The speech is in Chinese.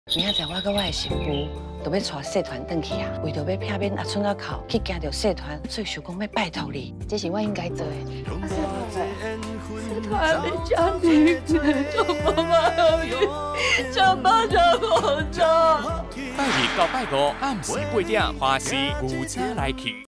明仔载我跟我的媳妇就要带社团转去啊，为着要避免阿春仔口去惊到社团，所以想讲要拜托你，这是我应该做的。 社团的家庭做妈妈好运，上班就好做。 拜日到拜五暗时8点，花市牛车来去。